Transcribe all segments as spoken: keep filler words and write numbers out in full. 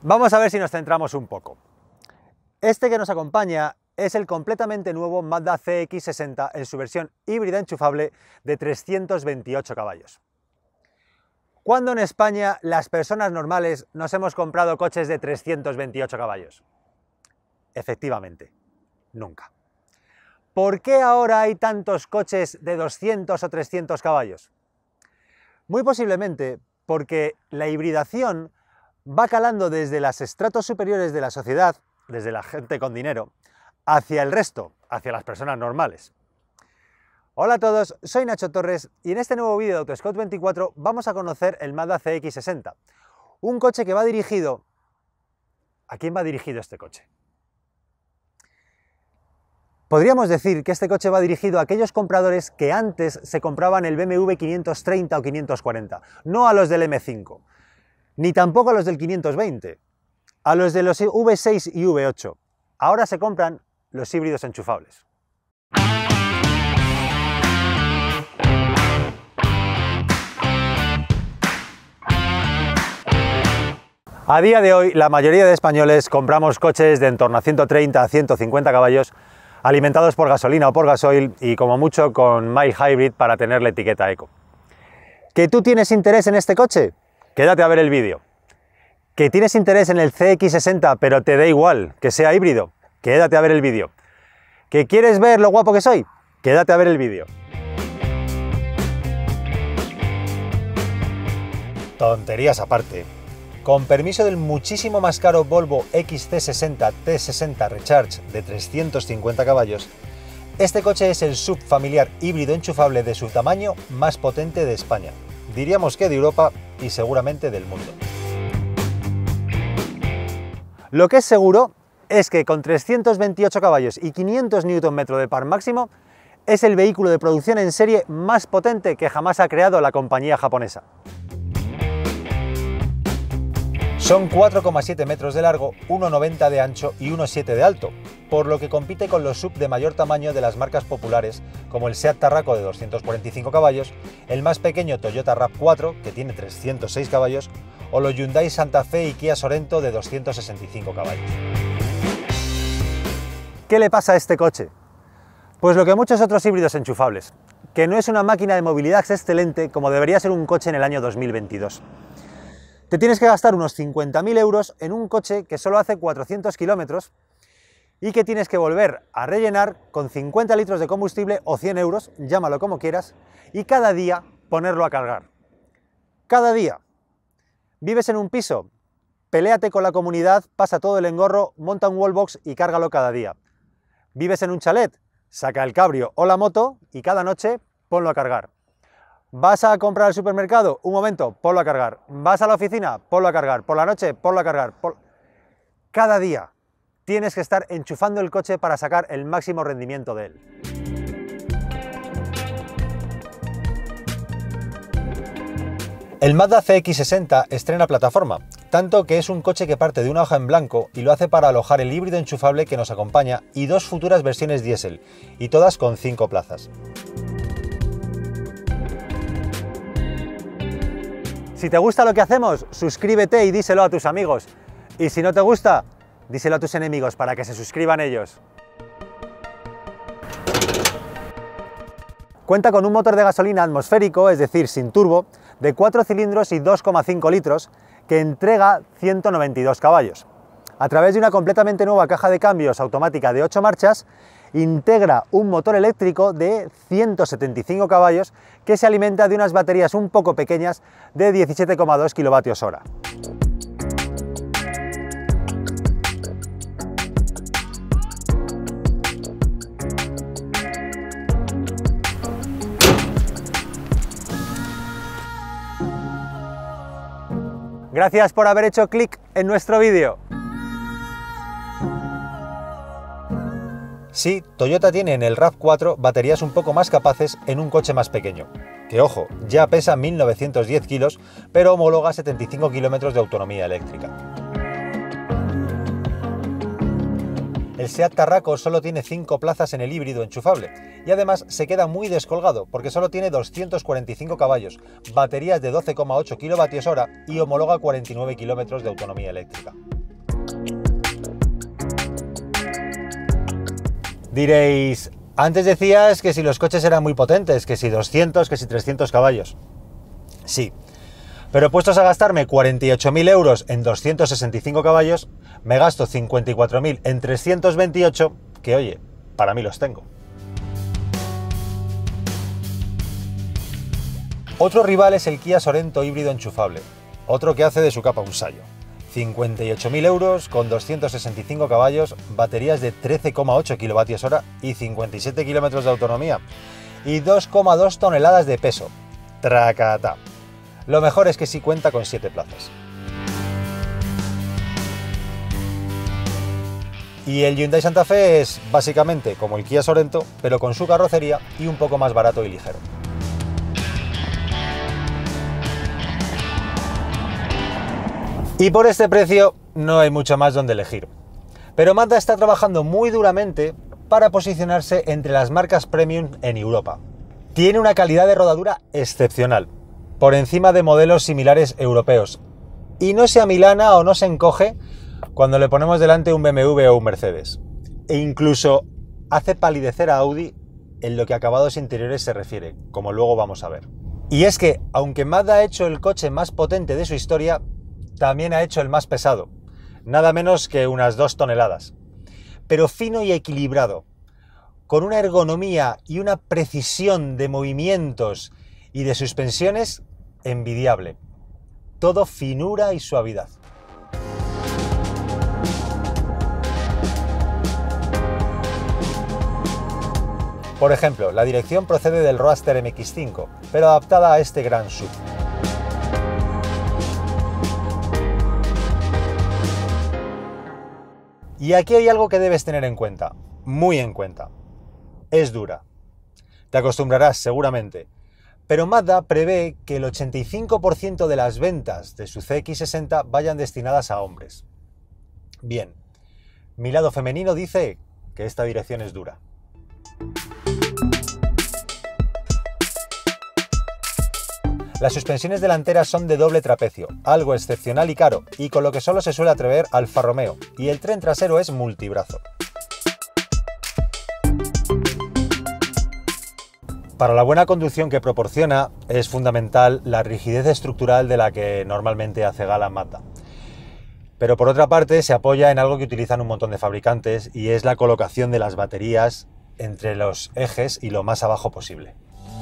Vamos a ver si nos centramos un poco. Este que nos acompaña es el completamente nuevo Mazda C X sesenta en su versión híbrida enchufable de trescientos veintiocho caballos. ¿Cuándo en España las personas normales nos hemos comprado coches de trescientos veintiocho caballos? Efectivamente, nunca. ¿Por qué ahora hay tantos coches de doscientos o trescientos caballos? Muy posiblemente porque la hibridación va calando desde los estratos superiores de la sociedad, desde la gente con dinero, hacia el resto, hacia las personas normales. Hola a todos, soy Nacho Torres y en este nuevo vídeo de Autoscout veinticuatro vamos a conocer el Mazda C X sesenta, un coche que va dirigido... ¿A quién va dirigido este coche? Podríamos decir que este coche va dirigido a aquellos compradores que antes se compraban el B M W quinientos treinta o quinientos cuarenta, no a los del M cinco, ni tampoco a los del quinientos veinte, a los de los V seis y V ocho. Ahora se compran los híbridos enchufables. A día de hoy, la mayoría de españoles compramos coches de en torno a ciento treinta a ciento cincuenta caballos, alimentados por gasolina o por gasoil y como mucho con mild hybrid para tener la etiqueta eco. ¿Que tú tienes interés en este coche? Quédate a ver el vídeo. ¿Que tienes interés en el C X sesenta pero te da igual que sea híbrido? Quédate a ver el vídeo. ¿Que quieres ver lo guapo que soy? Quédate a ver el vídeo. Tonterías aparte. Con permiso del muchísimo más caro Volvo X C sesenta T sesenta Recharge de trescientos cincuenta caballos, este coche es el sub familiar híbrido enchufable de su tamaño más potente de España, diríamos que de Europa y seguramente del mundo. Lo que es seguro es que con trescientos veintiocho caballos y quinientos newton metros de par máximo, es el vehículo de producción en serie más potente que jamás ha creado la compañía japonesa. Son cuatro coma siete metros de largo, uno coma noventa de ancho y uno coma siete de alto, por lo que compite con los sub de mayor tamaño de las marcas populares como el Seat Tarraco de doscientos cuarenta y cinco caballos, el más pequeño Toyota RAV cuatro que tiene trescientos seis caballos o los Hyundai Santa Fe y Kia Sorento de doscientos sesenta y cinco caballos. ¿Qué le pasa a este coche? Pues lo que muchos otros híbridos enchufables, que no es una máquina de movilidad excelente como debería ser un coche en el año dos mil veintidós. Te tienes que gastar unos cincuenta mil euros en un coche que solo hace cuatrocientos kilómetros y que tienes que volver a rellenar con cincuenta litros de combustible o cien euros, llámalo como quieras, y cada día ponerlo a cargar. Cada día. ¿Vives en un piso? Peléate con la comunidad, pasa todo el engorro, monta un wallbox y cárgalo cada día. ¿Vives en un chalet? Saca el cabrio o la moto y cada noche ponlo a cargar. ¿Vas a comprar al supermercado? Un momento, ponlo a cargar. ¿Vas a la oficina? Ponlo a cargar. ¿Por la noche? Ponlo a cargar. Por... Cada día tienes que estar enchufando el coche para sacar el máximo rendimiento de él. El Mazda C X sesenta estrena plataforma, tanto que es un coche que parte de una hoja en blanco y lo hace para alojar el híbrido enchufable que nos acompaña y dos futuras versiones diésel, y todas con cinco plazas. Si te gusta lo que hacemos, suscríbete y díselo a tus amigos. Y si no te gusta, díselo a tus enemigos para que se suscriban ellos. Cuenta con un motor de gasolina atmosférico, es decir, sin turbo, de cuatro cilindros y dos coma cinco litros, que entrega ciento noventa y dos caballos. A través de una completamente nueva caja de cambios automática de ocho marchas, integra un motor eléctrico de ciento setenta y cinco caballos que se alimenta de unas baterías un poco pequeñas de diecisiete coma dos kilovatios hora. Gracias por haber hecho clic en nuestro vídeo. Sí, Toyota tiene en el RAV cuatro baterías un poco más capaces en un coche más pequeño, que ojo, ya pesa mil novecientos diez kilos, pero homologa setenta y cinco kilómetros de autonomía eléctrica. El Seat Tarraco solo tiene cinco plazas en el híbrido enchufable y además se queda muy descolgado porque solo tiene doscientos cuarenta y cinco caballos, baterías de doce coma ocho kilovatios hora y homologa cuarenta y nueve kilómetros de autonomía eléctrica. Diréis, antes decías que si los coches eran muy potentes, que si doscientos, que si trescientos caballos. Sí, pero puestos a gastarme cuarenta y ocho mil euros en doscientos sesenta y cinco caballos, me gasto cincuenta y cuatro mil en trescientos veintiocho, que oye, para mí los tengo. Otro rival es el Kia Sorento híbrido enchufable, otro que hace de su capa un sayo. cincuenta y ocho mil euros con doscientos sesenta y cinco caballos, baterías de trece coma ocho kilovatios hora y cincuenta y siete kilómetros de autonomía y dos coma dos toneladas de peso. Tracata. Lo mejor es que sí cuenta con siete plazas. Y el Hyundai Santa Fe es básicamente como el Kia Sorento, pero con su carrocería y un poco más barato y ligero. Y por este precio no hay mucho más donde elegir. Pero Mazda está trabajando muy duramente para posicionarse entre las marcas premium en Europa. Tiene una calidad de rodadura excepcional, por encima de modelos similares europeos, y no se amilana o no se encoge cuando le ponemos delante un B M W o un Mercedes. E incluso hace palidecer a Audi en lo que a acabados interiores se refiere, como luego vamos a ver. Y es que, aunque Mazda ha hecho el coche más potente de su historia, también ha hecho el más pesado, nada menos que unas dos toneladas, pero fino y equilibrado, con una ergonomía y una precisión de movimientos y de suspensiones envidiable. Todo finura y suavidad. Por ejemplo, la dirección procede del Roadster M X cinco, pero adaptada a este gran S U V. Y aquí hay algo que debes tener en cuenta, muy en cuenta. Es dura. Te acostumbrarás seguramente, pero Mazda prevé que el ochenta y cinco por ciento de las ventas de su C X sesenta vayan destinadas a hombres. Bien, mi lado femenino dice que esta dirección es dura. Las suspensiones delanteras son de doble trapecio, algo excepcional y caro, y con lo que solo se suele atrever Alfa Romeo, y el tren trasero es multibrazo. Para la buena conducción que proporciona, es fundamental la rigidez estructural de la que normalmente hace gala Mazda. Pero por otra parte, se apoya en algo que utilizan un montón de fabricantes, y es la colocación de las baterías entre los ejes y lo más abajo posible.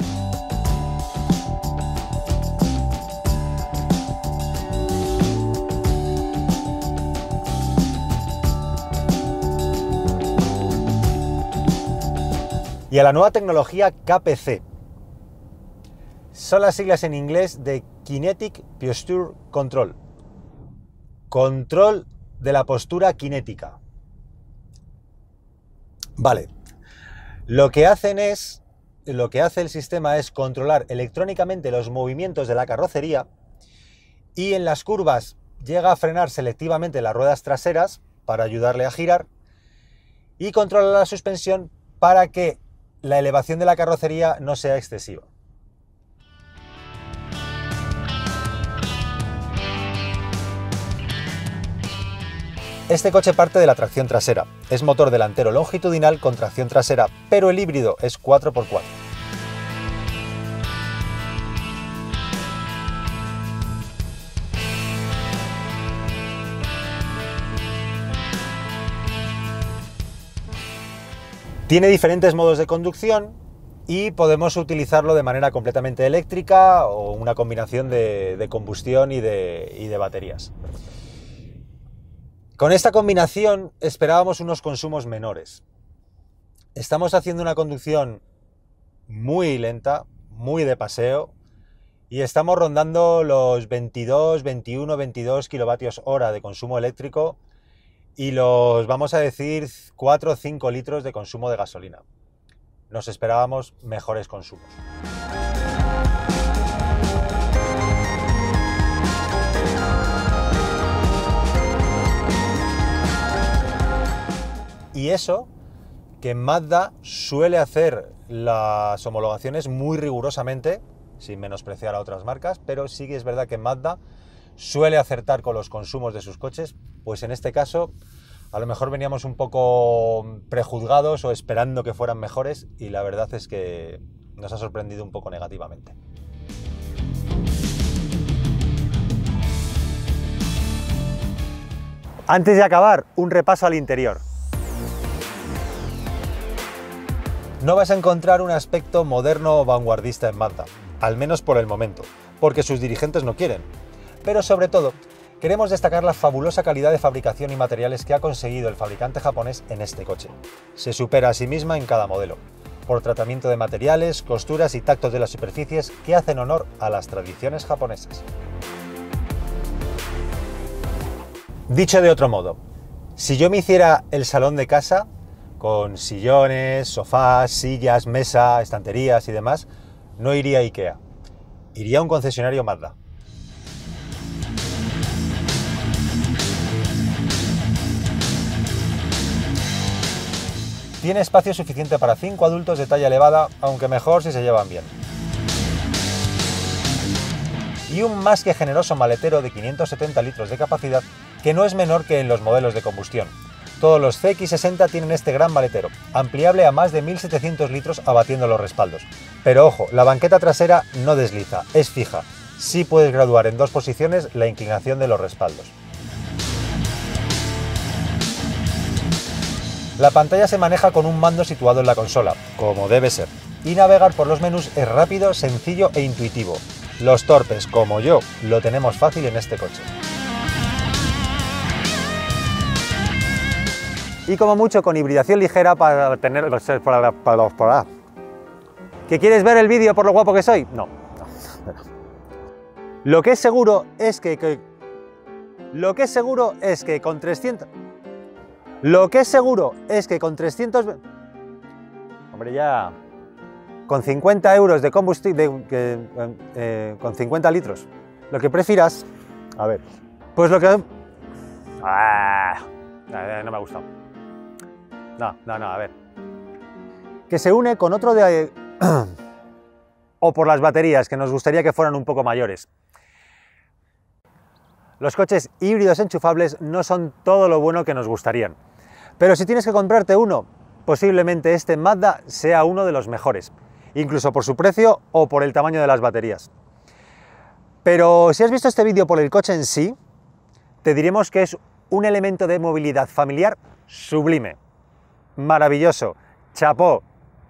Y a la nueva tecnología K P C. Son las siglas en inglés de Kinetic Posture Control. Control de la postura cinética. Vale. Lo que hacen es, lo que hace el sistema es controlar electrónicamente los movimientos de la carrocería y en las curvas llega a frenar selectivamente las ruedas traseras para ayudarle a girar y controla la suspensión para que la elevación de la carrocería no sea excesiva. Este coche parte de la tracción trasera. Es motor delantero longitudinal con tracción trasera, pero el híbrido es cuatro por cuatro. Tiene diferentes modos de conducción y podemos utilizarlo de manera completamente eléctrica o una combinación de, de combustión y de, y de baterías. Con esta combinación esperábamos unos consumos menores. Estamos haciendo una conducción muy lenta, muy de paseo, y estamos rondando los veintidós, veintiuno, veintidós kilovatios hora de consumo eléctrico y los, vamos a decir, cuatro o cinco litros de consumo de gasolina. Nos esperábamos mejores consumos. Y eso que Mazda suele hacer las homologaciones muy rigurosamente, sin menospreciar a otras marcas, pero sí que es verdad que Mazda suele acertar con los consumos de sus coches pues en este caso a lo mejor veníamos un poco prejuzgados o esperando que fueran mejores, y la verdad es que nos ha sorprendido un poco negativamente. Antes de acabar, un repaso al interior. No vas a encontrar un aspecto moderno o vanguardista en Mazda, al menos por el momento, porque sus dirigentes no quieren. Pero sobre todo, queremos destacar la fabulosa calidad de fabricación y materiales que ha conseguido el fabricante japonés en este coche. Se supera a sí misma en cada modelo, por tratamiento de materiales, costuras y tactos de las superficies que hacen honor a las tradiciones japonesas. Dicho de otro modo, si yo me hiciera el salón de casa, con sillones, sofás, sillas, mesa, estanterías y demás, no iría a IKEA, iría a un concesionario Mazda. Tiene espacio suficiente para cinco adultos de talla elevada, aunque mejor si se llevan bien. Y un más que generoso maletero de quinientos setenta litros de capacidad, que no es menor que en los modelos de combustión. Todos los C X sesenta tienen este gran maletero, ampliable a más de mil setecientos litros abatiendo los respaldos. Pero ojo, la banqueta trasera no desliza, es fija. Sí puedes graduar en dos posiciones la inclinación de los respaldos. La pantalla se maneja con un mando situado en la consola, como debe ser, y navegar por los menús es rápido, sencillo e intuitivo. Los torpes, como yo, lo tenemos fácil en este coche. Y como mucho con hibridación ligera para tener... Para, para, para. ¿Que quieres ver el vídeo por lo guapo que soy? No. no. Lo que es seguro es que, que... Lo que es seguro es que con trescientos... Lo que es seguro es que con trescientos... Hombre, ya... Con cincuenta euros de combustible... De, eh, eh, con cincuenta litros. Lo que prefieras... A ver... Pues lo que... Ah, no me ha gustado. No, no, no, a ver. Que se une con otro de... o por las baterías, que nos gustaría que fueran un poco mayores. Los coches híbridos enchufables no son todo lo bueno que nos gustarían. Pero si tienes que comprarte uno, posiblemente este Mazda sea uno de los mejores. Incluso por su precio o por el tamaño de las baterías. Pero si has visto este vídeo por el coche en sí, te diremos que es un elemento de movilidad familiar sublime. Maravilloso, chapó,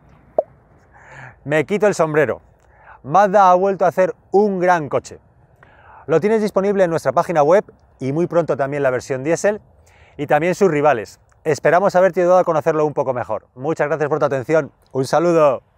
me quito el sombrero. Mazda ha vuelto a hacer un gran coche. Lo tienes disponible en nuestra página web y muy pronto también la versión diésel y también sus rivales. Esperamos haberte ayudado a conocerlo un poco mejor. Muchas gracias por tu atención, un saludo.